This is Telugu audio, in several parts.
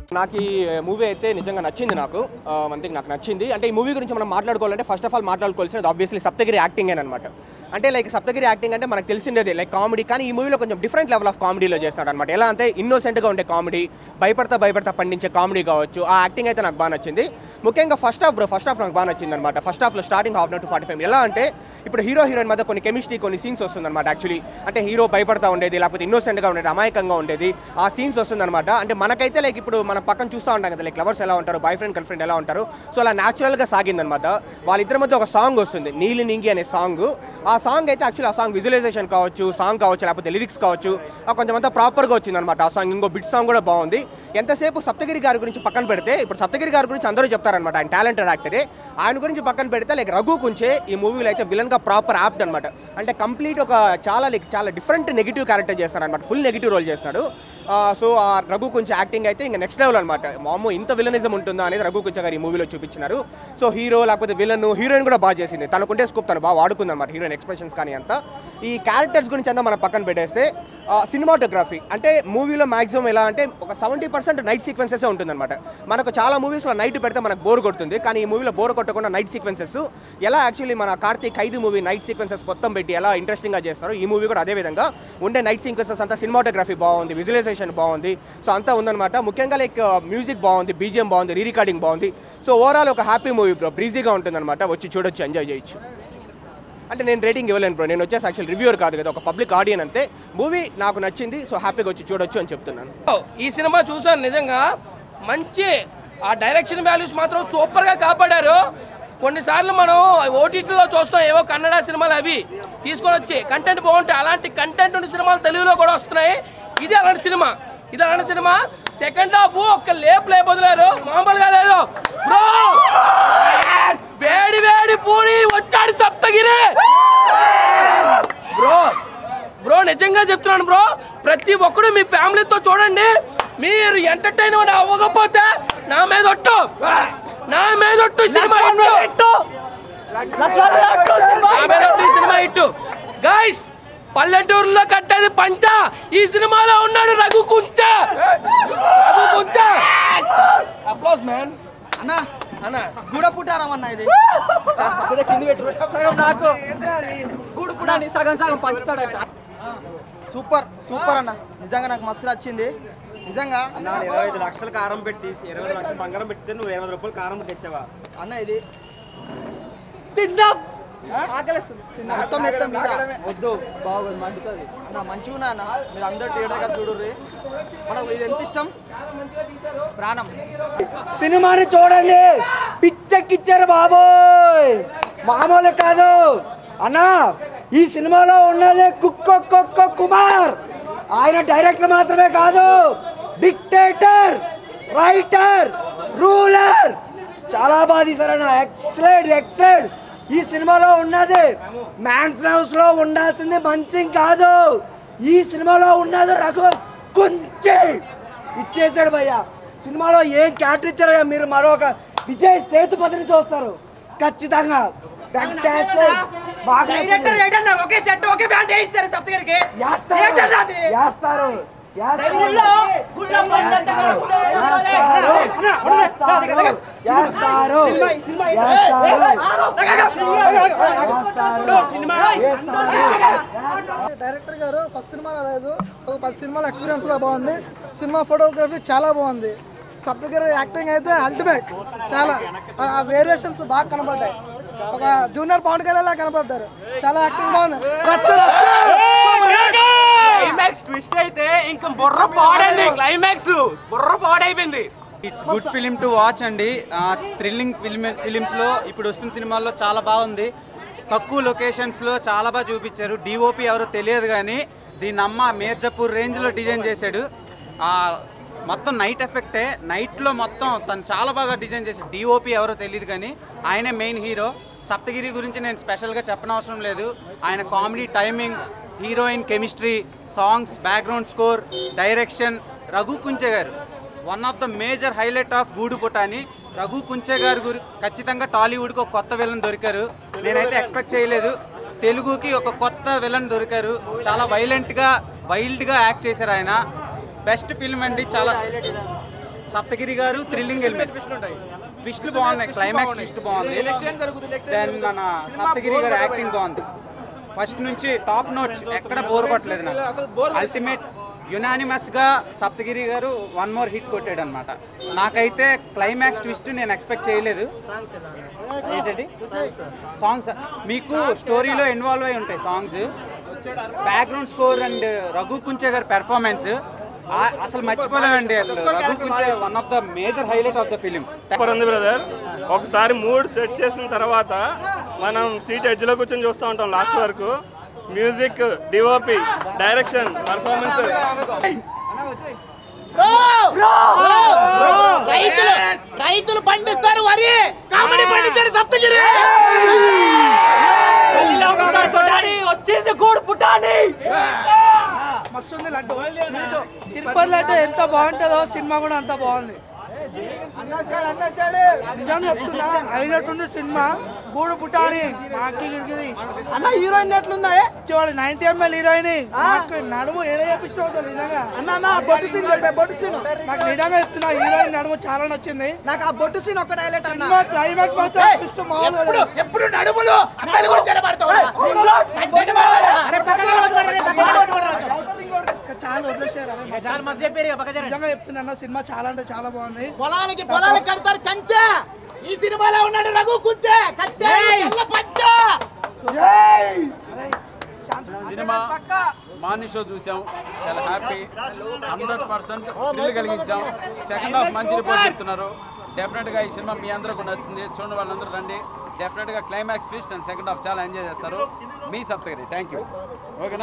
నాకు ఈ మూవీ అయితే నిజంగా నచ్చింది. నాకు వన్ థింగ్ నాకు నచ్చింది అంటే ఈ మూవీ గురించి మనం మాట్లాడుకోవాలంటే ఫస్ట్ ఆఫ్ ఆల్ మాట్లాడుకోవాల్సినది ఆబ్వియస్లీ సప్తగిరి యాక్టింగ్ అనమాట. అంటే లైక్ సప్తగిరి యాక్టింగ్ అంటే మనకు తెలిసిందేది లైక్ కామెడీ, కానీ ఈ మూవీలో కొంచెం డిఫరెంట్ లెవెల్ ఆఫ్ కామెడీలో చేస్తాడు అనమాట. ఎలా అంటే ఇన్నోసెంట్గా ఉండే కామెడీ, భయపడతా పండించే కామెడీ కావచ్చు. ఆ యాక్టింగ్ అయితే నాకు బాగా నచ్చింది. ముఖ్యంగా ఫస్ట్ హాఫ్ నాకు బాగా నచ్చింది అనమాట. ఫస్ట్ హాఫ్లో స్టార్టింగ్ హాఫ్ టు 45 ఎలా అంటే ఇప్పుడు హీరోయిన్ మధ్య కొన్ని కెమిస్ట్రీ, కొన్ని సీన్స్ వస్తుందన్నమాట. యాక్చువల్లీ అంటే హీరో భయపడతా ఉండేది, లేకపోతే ఇన్నోసెంట్గా ఉండేది, అమాయకంగా ఉండేది, ఆ సీన్స్ వస్తుందన్నమాట. అంటే మనకైతే లైక్ ఇప్పుడు మన పక్కన చూస్తూ ఉంటాం కదా, లైక్ లవర్స్ ఎలా ఉంటారు, బాయ్ ఫ్రెండ్ గర్ల్ ఫ్రెండ్ ఎలా ఉంటారు. సో అలా న్యాచురల్గా సాగిందనమాట. వాళ్ళిద్దరి మధ్య ఒక సాంగ్ వస్తుంది, నీలి నింగి అనే సాంగ్. ఆ సాంగ్ అయితే యాక్చువల్లీ ఆ సాంగ్ విజువలైజేషన్ కావచ్చు, సాంగ్ కావచ్చు, లేకపోతే లిరిక్స్ కావచ్చు, కొంచెం అంతా ప్రాపర్గా వచ్చిందనమాట. ఆ సాంగ్ ఇంకో బిట్ సాంగ్ కూడా బాగుంది. ఎంతసేపు సప్తగిరి గారి గురించి పక్కన పెడితే, ఇప్పుడు సప్తగిరి గారి గురించి అందరూ చెప్తారనమాట, ఆయన టాలెంటెడ్ యాక్టరే. ఆయన గురించి పక్కన పెడితే లైక్ రఘు కుంచే ఈ మూవీలో అయితే విలన్గా ప్రాపర్ యాప్ట్ అనమాట. అంటే కంప్లీట్ ఒక చాలా డిఫరెంట్ నెగిటివ్ క్యారెక్టర్ చేస్తారనమాట, ఫుల్ నెగిటివ్ రోల్ చేస్తాడు. సో ఆ రఘు కుంచే యాక్టింగ్ అయితే ఇంకా నెక్స్ట్ లెవెల్ అనమాట. మామూ ఇంత విలనిజం ఉంటుందా అనేది రఘు కుంచే గారు ఈ మూవీలో చూపించినారు. సో హీరో లేకపోతే విలన్, హీరోయిన్ కూడా బాగా చేసింది, తనకుంటే స్కోప్ తను బాగా వాడుకుంది అనమాట, హీరోయిన్ ఎక్స్ప్రెషన్స్ కానీ అంతా. ఈ క్యారెక్టర్స్ గురించి అంతా మనం పక్కన పెట్టేస్తే సినిమాటోగ్రఫీ అంటే మూవీలో మాక్సిమం ఎలా అంటే ఒక 70% నైట్ సీక్వెన్సెస్ ఉంటుందన్నమాట. మనకు చాలా మూవీస్లో నైట్ పెడితే మనకు బోర్ కొడుతుంది, కానీ ఈ మూవీలో బోర్ కొట్టకుండా నైట్ సీక్వెన్సెస్ ఎలా యాక్చువల్లీ మన కార్తీక్ 5 మూవీ నైట్ సీక్వెన్సెస్ మొత్తం పెట్టి ఎలా ఇంట్రెస్టింగ్గా చేస్తారు, ఈ మూవీ కూడా అదే విధంగా ఉండే నైట్ సీక్వెన్సెస్ అంతా సినిమాటోగ్రఫీ బాగుంది, విజువలైజేషన్ బాగుంది. సో అంతా ఉందన్నమాట. ముఖ్యంగా లైక్ మ్యూజిక్ బాగుంది, బీజిఎం బాగుంది, రీ రికార్డింగ్ బాగుంది. సో ఓవరాల్ ఒక హ్యాపీ మూవీ బ్రో, బ్రీజీగా ఉంటుందన్నమాట, వచ్చి చూడొచ్చు, ఎంజాయ్ చేయొచ్చు. అంటే నేను రేటింగ్ ఇవ్వలేను బ్రో, నేను వచ్చేసి యాక్చువల్ రివ్యూవర్ కాదు కదా, ఒక పబ్లిక్ ఆడియన్ అంతే. మూవీ నాకు నచ్చింది, సో హ్యాపీగా వచ్చి చూడొచ్చు అని చెప్తున్నాను. ఈ సినిమా చూసాను, నిజంగా మంచి ఆ డైరెక్షన్ వాల్యూస్ మాత్రం సూపర్గా కాపాడారు. కొన్నిసార్లు మనం ఓటీటీలో చూస్తాం ఏవో కన్నడ సినిమాలు, అవి తీసుకొని వచ్చి కంటెంట్ బాగుంటాయి. అలాంటి కంటెంట్ ఉన్న సినిమాలు తెలుగులో కూడా వస్తున్నాయి. ఇది అలాంటి సినిమా. సెకండ్ హాఫ్ ఒక్క లేపు వదిలేరు, మామూలుగా లేదు బ్రో. వేడి పూరి వచ్చాడు సప్తగిరి బ్రో నిజంగా చెప్తున్నాను బ్రో. ప్రతి ఒక్కరు మీ ఫ్యామిలీతో చూడండి. మీరు ఎంటర్టైన్మెంట్ అవ్వకపోతే నా మీద ఒట్టు సినిమా ఇట్టు గైస్. పల్లెటూరులో కట్టేది పంచ, ఈ సినిమాలో ఉన్నాడు రఘు కుంచే. Applause man. అన్న గూడ పుట్టారమన్నా, ఇది సగం పంచుతాడట. సూపర్ అన్న, నిజంగా నాకు మస్తు నచ్చింది. నిజంగా 25 లక్షలు కారం పెట్టి 20 లక్షలు బంగారం పెడితే నువ్వు 20 రూపాయలు కారం తెచ్చావా అన్న? ఇది తిందాం వద్దు, బాగుంది, మండుతుంది అన్న, మంచిగా అన్న. మీరు అందరూ థియేటర్గా చూడుర్రి, మనకు ఇది ఎంత ఇష్టం, ప్రాణం. సినిమాని చూడండి, పిచ్చెక్కిచ్చారు బాబోయ్, మామూలు కాదు అన్న. ఈ సినిమాలో ఉన్నదే కుక్క కుమార్. ఆయన డైరెక్టర్ మాత్రమే కాదు, డిక్టేటర్, రైటర్, రూలర్. చాలా బాగా తీశారన్న, ఎక్సలెంట్. ఈ సినిమాలో ఉన్నది మ్యాన్స్ హౌస్ లో ఉండాల్సింది మంచి కాదు, ఈ సినిమాలో ఉన్నది రఘు కుంచే ఇచ్చేసాడు భయ్య. సినిమాలో ఏం క్యారెక్టర్ ఇచ్చారో మీరు మరొక విజయ్ సేతుపతిని చూస్తారు ఖచ్చితంగా. డైరెక్టర్ గారు ఫస్ట్ సినిమాలో లేదు, ఒక 10 సినిమాల ఎక్స్పీరియన్స్ గా బాగుంది. సినిమా ఫోటోగ్రఫీ చాలా బాగుంది. సప్తగిరి యాక్టింగ్ అయితే అల్టిమేట్. చాలా వేరియేషన్స్ బాగా కనబడ్డాయి. ఒక జూనియర్ పవన్ కళ్యాణ్ కనబడ్డారు. చాలా యాక్టింగ్ బాగుంది. క్లైమాక్స్ ట్విస్ట్ అయితే ఇంకా బుర్ర పాడండి, క్లైమాక్స్ బుర్ర పాడైపోయింది. It's good film to watch అండి. థ్రిల్లింగ్ ఫిలిమ్స్లో ఇప్పుడు వస్తున్న సినిమాల్లో చాలా బాగుంది. తక్కువ లొకేషన్స్లో చాలా బాగా చూపించారు. డిఓపి ఎవరో తెలియదు కానీ దీని అమ్మ మీర్జాపూర్ రేంజ్లో డిజైన్ చేశాడు. మొత్తం నైట్ ఎఫెక్టే, నైట్లో మొత్తం తను చాలా బాగా డిజైన్ చేశాడు. డిఓపి ఎవరో తెలియదు కానీ ఆయనే మెయిన్ హీరో. సప్తగిరి గురించి నేను స్పెషల్గా చెప్పనవసరం లేదు. ఆయన comedy timing, heroine chemistry, songs, background score, direction. Raghu Kunche garu one of the major highlight of Gudu Putani. Raghu Kunche గారు ఖచ్చితంగా టాలీవుడ్కి ఒక కొత్త విలన్ దొరికారు. నేనైతే ఎక్స్పెక్ట్ చేయలేదు. తెలుగుకి ఒక కొత్త విలన్ దొరికారు. చాలా వైల్డ్గా యాక్ట్ చేశారు ఆయన. బెస్ట్ ఫిల్మ్ అండి. సప్తగిరి గారు థ్రిల్లింగ్ ఎలిమెంట్స్ ట్విస్ట్లు బాగున్నాయి, క్లైమాక్స్ ట్విస్ట్ బాగుంది. దెన్ మన సప్తగిరి గారు యాక్టింగ్ బాగుంది. ఫస్ట్ నుంచి టాప్ నోట్స్, ఎక్కడ బోర్ కొట్టలేదు నాకు. అల్టిమేట్ యునానిమస్గా సప్తగిరి గారు 1 more హిట్ కొట్టాడు అనమాట. నాకైతే క్లైమాక్స్ ట్విస్ట్ నేను ఎక్స్పెక్ట్ చేయలేదు. ఏంటండి సాంగ్స్ మీకు స్టోరీలో ఇన్వాల్వ్ అయి ఉంటాయి songs. Background score and Raghu Kunche గారి పెర్ఫార్మెన్స్ అసలు మర్చిపోలేమండి. అసలు Raghu Kunche one of the major highlight of the film. ఉంది బ్రదర్, ఒకసారి మూడ్ సెట్ చేసిన తర్వాత మనం సీట్ ఎడ్జ్లో కూర్చొని చూస్తూ ఉంటాం లాస్ట్ వరకు. Music, DOP, direction, performance. రైతులు పండిస్తారు వరి, కామెడీ పండించాడు సప్తగిరి. వచ్చింది గూడు పుటాని. మస్తు ఉంది లడ్డు. తిరుపతి లడ్డు ఎంత బాగుంటుందో సినిమా కూడా అంత బాగుంది. నిజం చెప్తున్నా, హైలైట్ ఉంది సినిమా. గూడు పుటాని మాకి గిరిగిది అన్న. హీరోయిన్ ఎట్లుందా చూడాలి. 90 ml హీరోయిన్ నడుము ఏదో చెప్పించు నిజంగా అన్న. బొట్టు సీన్ చెప్పే, బొట్టు సీన్ నాకు నిజంగా చెప్తున్నా, హీరోయిన్ నడుము చాలా నచ్చింది నాకు. ఆ బొట్టు సీన్ ఒక్కటి హైలైట్ అన్న. క్లైమాక్స్ మాత్రం ఎప్పుడు నడుములు చాలా వదిలేసారు. నిజంగా చెప్తున్నా, సినిమా చాలా అంటే చాలా బాగుంది. పొలాలకి కడతారు కంచె. ఈ సినిమాలో ఉన్నాడు Raghu Kunche. Cinema morning show చూసాం, చాలా హ్యాపీ. 100% థ్రిల్ కలిగించాం. సెకండ్ హాఫ్ మంచి రిపోర్ట్ చెప్తున్నారు. డెఫినెట్గా ఈ సినిమా మీ అందరికీ నచ్చుతుంది. చూడండి, వాళ్ళందరూ రండి. డెఫినెట్గా climax twist and second half చాలా ఎంజాయ్ చేస్తారు. మీ సప్తగిరి. Thank you. ఓకేనా?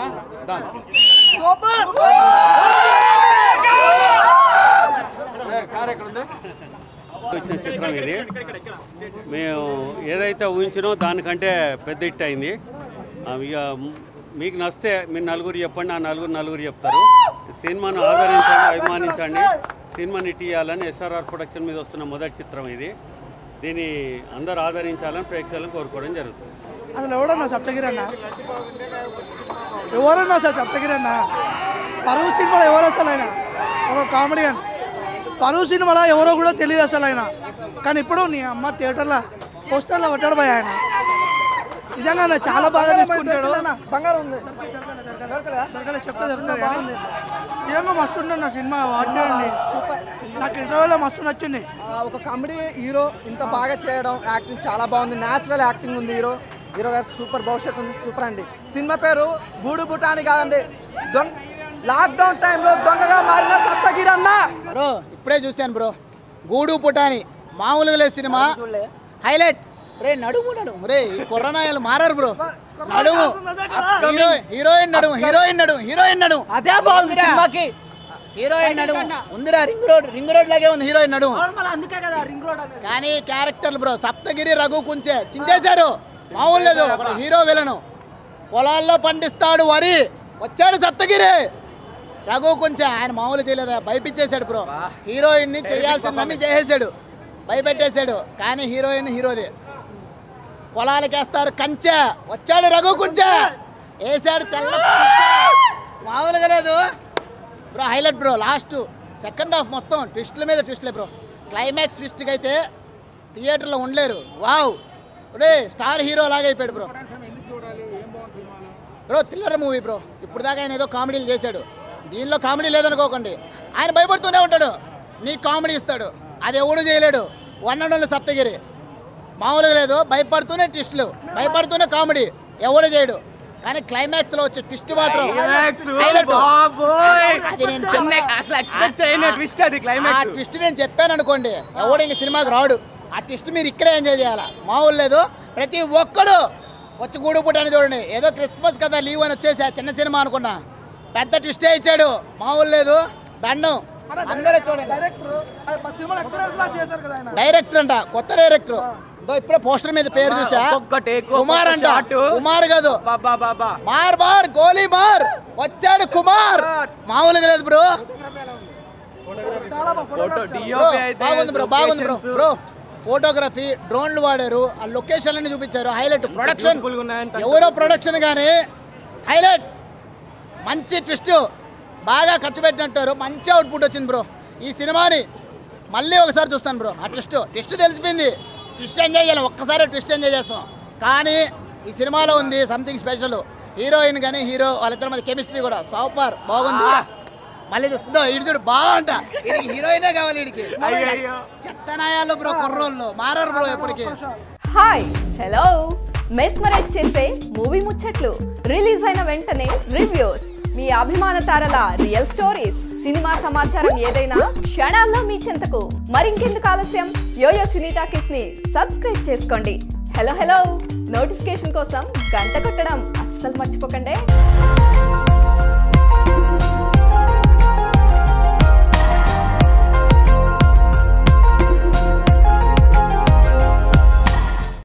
కార్ ఎక్కడ ఉంది? వచ్చిన చిత్రం ఇది. మేము ఏదైతే ఊహించినో దానికంటే పెద్ద హిట్ అయింది. ఇక మీకు నచ్చితే మీరు నలుగురు చెప్పండి, ఆ నలుగురు చెప్తారు. సినిమాను ఆదరించండి, అభిమానించండి. సినిమాని హిట్ ఇవ్వాలని ఎస్ఆర్ఆర్ ప్రొడక్షన్ మీద వస్తున్న మొదటి చిత్రం ఇది. దీన్ని అందరూ ఆదరించాలని ప్రేక్షకులను కోరుకోవడం జరుగుతుంది. అసలు ఎవడన్నా సప్తగిరి అన్న? ఎవరన్నా అసలు సప్తగిరి అన్న? పరువు సినిమాలో ఎవరు అసలు ఆయన? ఒక కామెడియన్. పరువు సినిమాలో ఎవరో కూడా తెలియదు అసలు ఆయన. కానీ ఇప్పుడు నీ అమ్మ థియేటర్లో పోస్టర్లో పట్టాడు పోయి ఆయన. నిజంగా చాలా బాగా తీసుకుంటాడు. బంగారం ఉంది దొరకలే చెప్తే దొరుకుతుంది. నిజంగా మస్తు ఉంటుంది సినిమా. వాడినండి నాకు ఇంటర్వ్యూలో మస్తు నచ్చింది. ఒక కామెడీ హీరో ఇంత బాగా చేయడం, యాక్టింగ్ చాలా బాగుంది. న్యాచురల్ యాక్టింగ్ ఉంది. హీరో గారు సూపర్, భవిష్యత్తు ఉంది, సూపర్ అండి. సినిమా పేరు గూడు పుటాని కాదండి, లాక్డౌన్ టైంలో దొంగగా మారిన సప్తగిరి అన్న. బ్రో ఇప్పుడే చూశాను బ్రో, గూడు పుటాని మామూలుగా లేదు సినిమా. హైలైట్. రే నడుము రే, ఈ కొర్రనాయాలు మారారు బ్రో. నడుము హీరోయిన్ నడుము హీరోయిన్ నడుము అదే బాగుంది సినిమాకి. హీరోయిన్ నడుము ఉందిరా, రింగ్ రోడ్ లాగే ఉంది హీరోయిన్ నడుము. కానీ క్యారెక్టర్లు బ్రో, సప్తగిరి రఘు కుంచే చించేశారు. మామూలు లేదు. ఒక హీరో విలను పొలాల్లో పండిస్తాడు వరి, వచ్చాడు సప్తగిరి. రఘు కుంచే ఆయన మామూలు చేయలేదు, భయపించేశాడు బ్రో. హీరోయిన్ ని చేయాల్సిందని చేసేసాడు, భయపెట్టేశాడు. కానీ హీరోయిన్ హీరోదే. పొలాలకి వేస్తారు కంచె, వచ్చాడు రఘు కుంచె, వేసాడు తెల్ల. మామూలుగా లేదు bro. Highlight bro. Last second half మొత్తం ట్విస్ట్ల మీద ట్విస్ట్లే బ్రో. క్లైమాక్స్ ట్విస్ట్కి అయితే థియేటర్లో ఉండలేరు. వావ్ రే, స్టార్ హీరో లాగా అయిపోయాడు బ్రో. Thriller movie bro. ఇప్పుడు దాకా ఆయన ఏదో కామెడీలు చేశాడు, దీనిలో కామెడీ లేదనుకోకండి. ఆయన భయపడుతూనే ఉంటాడు, నీకు కామెడీ ఇస్తాడు. అది ఎవడు చేయలేడు. 1 సప్తగిరి మామూలుగా లేదు. భయపడుతూనే ట్విస్టులు, భయపడుతూనే కామెడీ, ఎవడు చేయడు. కానీ క్లైమాక్స్ లో వచ్చే ట్విస్ట్ మాత్రం ట్విస్ట్ నేను చెప్పాను అనుకోండి, ఎవడు ఇంక సినిమాకి రాడు. ఆ ట్విస్ట్ మీరు ఇక్కడే ఎంజాయ్ చేయాలా. మామూలు లేదు. ప్రతి ఒక్కడు వచ్చి గూడు పుటాని చూడండి. ఏదో క్రిస్మస్ కదా లీవ్ అని వచ్చేసి చిన్న సినిమా అనుకున్నా, పెద్ద ట్విస్టే ఇచ్చాడు. మామూలు లేదు. దండం. అందరూ చూడండి. డైరెక్టర్ అంట, కొత్త డైరెక్టర్. ఇప్పుడే పోస్టర్ మీద పేరు చూసా, కుమార్ అంట. కుమార్ కాదు, మార్ గోలీ మార్, వచ్చాడు కుమార్. మామూలుగా లేదు బ్రో. బాగుంది బ్రో. ఫోటోగ్రఫీ, డ్రోన్లు వాడారు, ఆ లొకేషన్లని చూపించారు. హైలైట్. ప్రొడక్షన్ ఎవరో ప్రొడక్షన్ కానీ హైలైట్. మంచి ట్విస్ట్, బాగా ఖర్చు పెట్టినట్టారు. మంచి అవుట్పుట్ వచ్చింది బ్రో. ఈ సినిమాని మళ్ళీ ఒకసారి చూస్తాను బ్రో. ఆ ట్విస్ట్ తెలిసిపోయింది. ట్విస్ట్ ఎంజాయ్ చేయాలి, ఒక్కసారి ట్విస్ట్ ఎంజాయ్ చేస్తాం. కానీ ఈ సినిమాలో ఉంది సంథింగ్ స్పెషల్. హీరోయిన్ కానీ హీరో వాళ్ళిద్దరి మధ్య కెమిస్ట్రీ కూడా సూపర్ బాగుంది. మళ్ళీ చూస్తుందో ఇటు చూడు బాగుంటా. వీడికి హీరోయినే కావాలి, వీడికి చెత్తనాయాలు బ్రో, కుర్రోళ్ళు మారరు బ్రో ఎప్పటికీ. హాయ్ హలో మెస్మరైజ్ చేసే మూవీ ముచ్చట్లు, రిలీజ్ అయిన వెంటనే రివ్యూస్, మీ అభిమాన తారల రియల్ స్టోరీస్, సినిమా సమాచారం ఏదైనా క్షణాల్లో మీ చెంతకు. మరింకెందుకు ఆలస్యం, యోయో సినీ టాకీస్ ని సబ్స్క్రైబ్ చేసుకోండి. హలో నోటిఫికేషన్ కోసం గంట కొట్టడం అస్సలు మర్చిపోకండి.